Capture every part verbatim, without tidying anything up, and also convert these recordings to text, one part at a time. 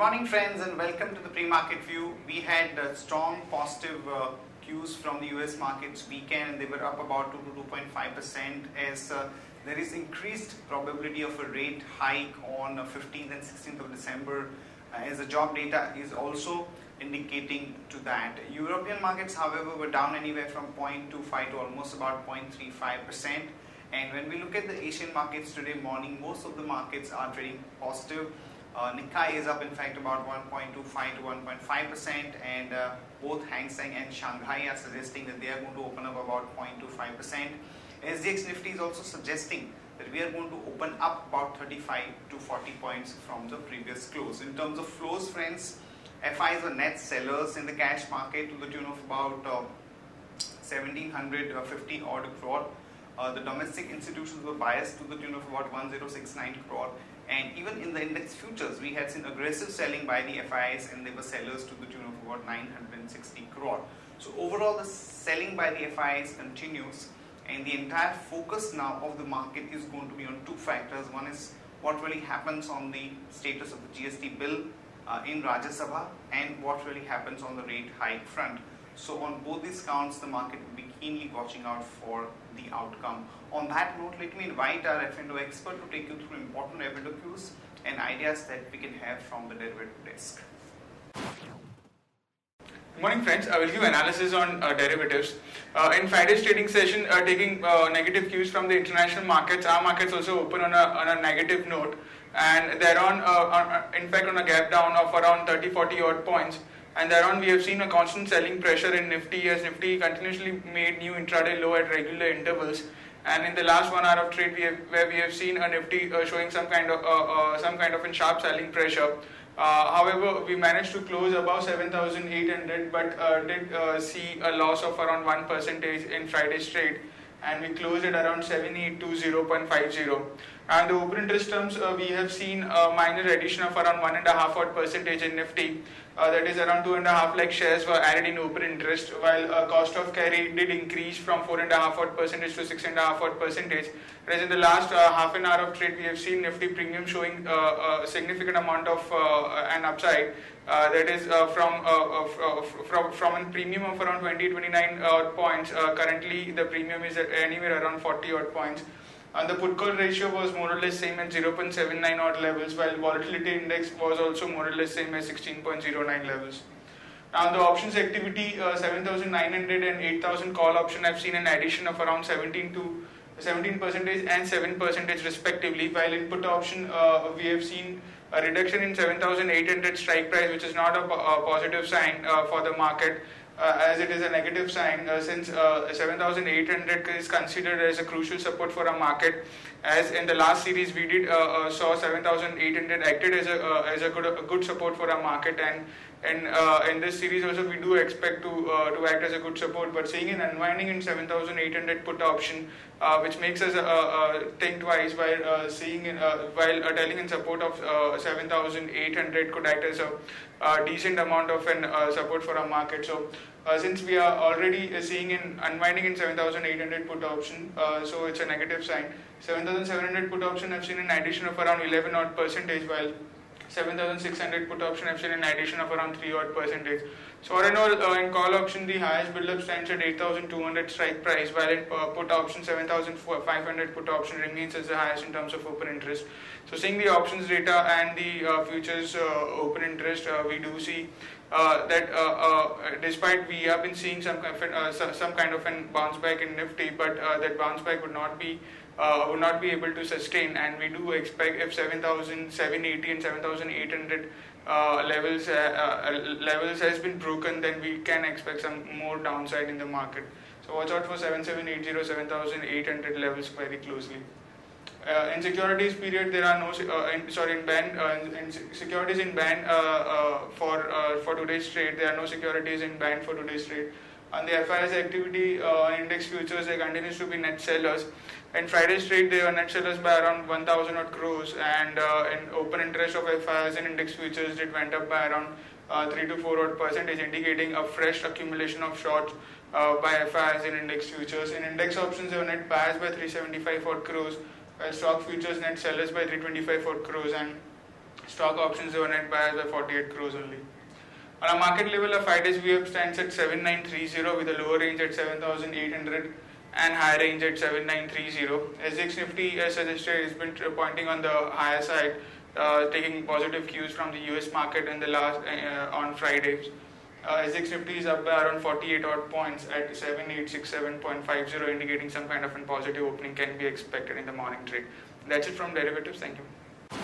morning friends and welcome to the pre-market view. We had uh, strong positive uh, cues from the U S markets weekend, and they were up about two to two point five percent as uh, there is increased probability of a rate hike on uh, fifteenth and sixteenth of December uh, as the job data is also indicating to that. European markets, however, were down anywhere from zero point two five to almost about zero point three five percent. And when we look at the Asian markets today morning, most of the markets are trading positive. Uh, Nikkei is up in fact about one point two five to one point five percent, and uh, both Hang Seng and Shanghai are suggesting that they are going to open up about zero point two five percent. S G X Nifty is also suggesting that we are going to open up about thirty-five to forty points from the previous close. In terms of flows, friends, F Is were net sellers in the cash market to the tune of about uh, one thousand seven hundred fifty odd crore. Uh, the domestic institutions were biased to the tune of about one thousand sixty-nine crore, and even in the index futures we had seen aggressive selling by the F Is, and they were sellers to the tune of about nine hundred sixty crore. So overall the selling by the F Is continues, and the entire focus now of the market is going to be on two factors. One is what really happens on the status of the G S T bill uh, in Rajya Sabha, and what really happens on the rate hike front. So on both these counts, the market will be keenly watching out for the outcome. On that note, let me invite our F and O expert to take you through important F and O cues and ideas that we can have from the derivative desk. Good morning friends, I will give analysis on uh, derivatives. Uh, in Friday's trading session, uh, taking uh, negative cues from the international markets, our markets also open on a, on a negative note, and they're on, uh, on, in fact on a gap down of around thirty to forty odd points. And thereon we have seen a constant selling pressure in Nifty, as Nifty continuously made new intraday low at regular intervals. And in the last one hour of trade, we have, where we have seen a Nifty uh, showing some kind of uh, uh, some kind of a sharp selling pressure. Uh, however, we managed to close above seven thousand eight hundred, but uh, did uh, see a loss of around one percent in Friday's trade, and we closed at around seven eight two zero point five zero. And the open interest terms, uh, we have seen a minor addition of around one and a half odd percentage in Nifty. Uh, that is around two and a half lakh shares were added in open interest, while uh, cost of carry did increase from four and a half odd percentage to six and a half odd percentage. Whereas in the last uh, half an hour of trade, we have seen Nifty premium showing uh, a significant amount of uh, an upside. Uh, that is uh, from uh, uh, from from a premium of around twenty to twenty-nine odd points. Uh, currently, the premium is at anywhere around forty odd points. And the put call ratio was more or less same at zero point seven nine odd levels, while volatility index was also more or less same at sixteen point zero nine levels. Now the options activity, uh, seven thousand nine hundred and eight thousand call option have seen an addition of around seventeen to seventeen percentage and seven percentage respectively, while in put option uh, we have seen a reduction in seven thousand eight hundred strike price, which is not a, a positive sign uh, for the market. Uh, as it is a negative sign, uh, since uh, seven thousand eight hundred is considered as a crucial support for a market, as in the last series we did uh, uh, saw seven thousand eight hundred acted as a uh, as a good a good support for a market, and and uh, in this series also we do expect to uh, to act as a good support. But seeing an unwinding in seven thousand eight hundred put option, uh, which makes us uh, uh, think twice while uh, seeing in, uh, while uh, telling in support of uh, seven thousand eight hundred could act as a uh, decent amount of an uh, support for a market. So Uh, since we are already uh, seeing an unwinding in seven thousand eight hundred put option, uh, so it's a negative sign. seven thousand seven hundred put option have seen an addition of around eleven odd percentage, while seven thousand six hundred put option have seen an addition of around three odd percentage. So all in all, uh, in call option the highest build-up stands at eight thousand two hundred strike price, while in uh, put option seven thousand five hundred put option remains as the highest in terms of open interest. So seeing the options data and the uh, futures uh, open interest, uh, we do see uh, that uh, uh, despite we have been seeing some kind of, uh, some kind of an bounce back in Nifty, but uh, that bounce back would not be uh, would not be able to sustain, and we do expect if seven thousand seven hundred eighty and seven thousand eight hundred uh, levels uh, uh, levels has been broken, then we can expect some more downside in the market. So watch out for seven thousand seven hundred eighty, seven thousand eight hundred levels very closely. Uh, in securities period, there are no uh, in, sorry in band uh, in, in securities in band uh, uh, for uh, for today's trade. There are no securities in band for today's trade. On the F Is activity, uh, index futures, there continues to be net sellers. In Friday's trade, they were net sellers by around one thousand odd crores, and uh, in open interest of F Is and index futures, it went up by around uh, three to four odd percentage, indicating a fresh accumulation of shorts uh, by F Is and index futures. In index options, they were net buyers by three hundred seventy-five odd crores, while stock futures net sellers by three hundred twenty-five odd crores, and Stock options were net buyers by forty-eight crores only. On a market level, a five days V F stands at seven nine three zero with a lower range at seven thousand eight hundred and higher range at seven nine three zero. S G X Nifty, as suggested, has been pointing on the higher side, uh, taking positive cues from the U S market in the last uh, on Fridays. Uh, S G X Nifty is up by around forty-eight odd points at seven eight six seven point five zero, indicating some kind of a positive opening can be expected in the morning trade. That's it from derivatives. Thank you.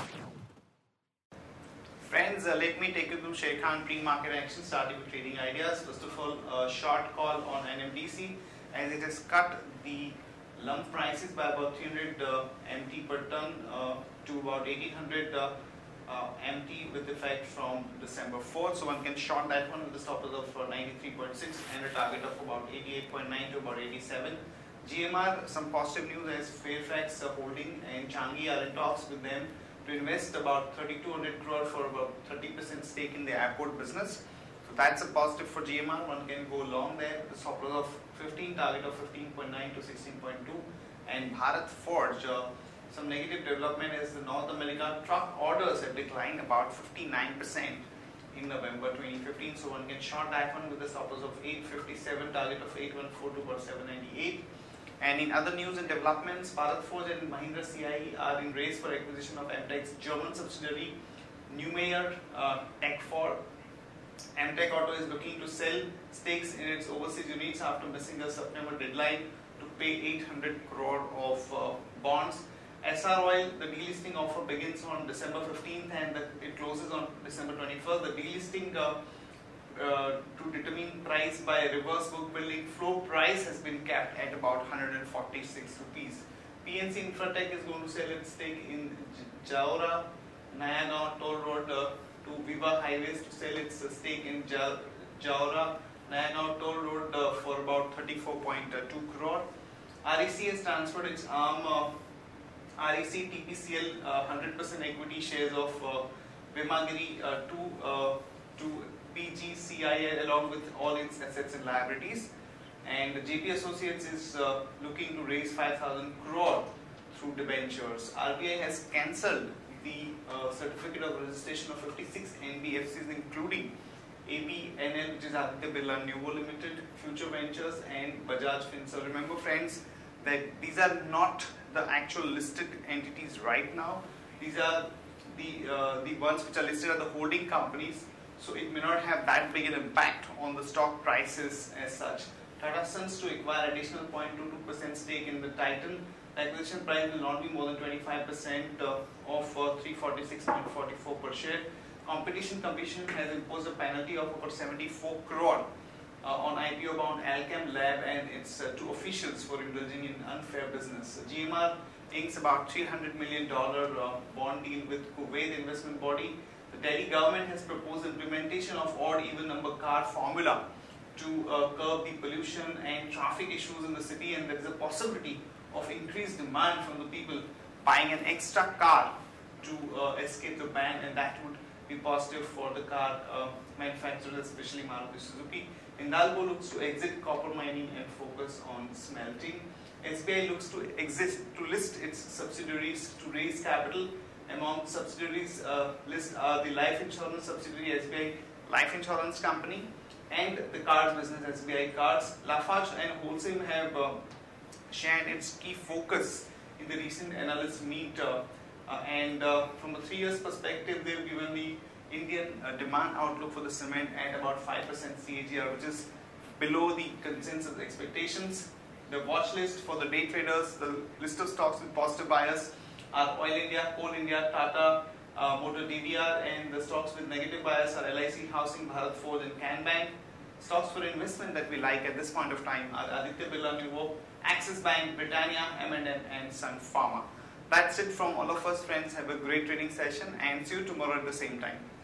Friends, uh, let me take you through Sharekhan pre-market action, starting with trading ideas. First of all, a short call on N M D C as it has cut the lump prices by about three hundred uh, M T per ton uh, to about eighteen hundred uh, uh, M T with effect from December fourth. So one can short that one with the stop loss of uh, ninety-three point six and a target of about eighty-eight point nine to about eighty-seven. G M R, some positive news as Fairfax uh, Holding and Changi are in talks with them to invest about thirty-two hundred crore for about thirty percent stake in the airport business. So that's a positive for G M R. One can go long there. The stop loss of fifteen, target of fifteen point nine to sixteen point two. And Bharat Forge, uh, some negative development is the North America truck orders have declined about fifty-nine percent in November twenty fifteen. So one can short that one with the stop loss of eight fifty-seven, target of eight fourteen to about seven ninety-eight. And in other news and developments, Bharat Forge and Mahindra C I E are in race for acquisition of M TEC's German subsidiary, Neumayer uh, Tech four. M TEC Auto is looking to sell stakes in its overseas units after missing the September deadline to pay eight hundred crore of uh, bonds. S R Oil, the delisting offer begins on December fifteenth and the, it closes on December twenty-first. The delisting uh, uh, to determine price by reverse book building floor price has been capped at about one hundred forty-six rupees. P N C Infratech is going to sell its stake in Jaora Nayagaon Toll Road uh, to Viva Highways to sell its uh, stake in ja Jaora Nayagaon Toll Road uh, for about thirty-four point two crore. R E C has transferred its arm uh, R E C T P C L uh, one hundred percent equity shares of uh, Vimagiri uh, to, uh, to P G C I L along with all its assets and liabilities. And J P Associates is uh, looking to raise five thousand crore through debentures. R B I has cancelled the uh, certificate of registration of fifty-six N B F Cs including A B N L, which is Aditya Birla Nuvo Limited, Future Ventures and Bajaj Finserv. Remember friends that these are not the actual listed entities right now. These are the, uh, the ones which are listed are the holding companies. So it may not have that big an impact on the stock prices as such. Tata Sons to acquire additional zero point two two percent stake in the Titan. The acquisition price will not be more than twenty-five percent uh, of uh, three forty-six point four four per share. Competition Commission has imposed a penalty of about seventy-four crore uh, on I P O bound Alchem Lab and its uh, two officials for indulging in unfair business. G M R inks about three hundred million dollars uh, bond deal with Kuwait investment body. The Delhi government has proposed implementation of odd even number car formula to uh, curb the pollution and traffic issues in the city, and there is a possibility of increased demand from the people buying an extra car to uh, escape the ban, and that would be positive for the car uh, manufacturers, especially Maruti Suzuki. Hindalco looks to exit copper mining and focus on smelting. S B I looks to exist to list its subsidiaries to raise capital. Among subsidiaries uh, list are the life insurance subsidiary S B I Life Insurance Company and the cards business S B I Cards. Lafarge and Holcim have uh, shared its key focus in the recent analyst meet uh, uh, and uh, from a three years perspective they've given the Indian uh, demand outlook for the cement at about five percent C A G R, which is below the consensus expectations. The watch list for the day traders, the list of stocks with positive bias are Oil India, Coal India, Tata, uh, Motor D V R, and the stocks with negative bias are L I C, Housing, Bharat Forge and Can Bank. Stocks for investment that we like at this point of time are Aditya Birla Nuvo, Axis Bank, Britannia, M and M and Sun Pharma. That's it from all of us friends. Have a great trading session and see you tomorrow at the same time.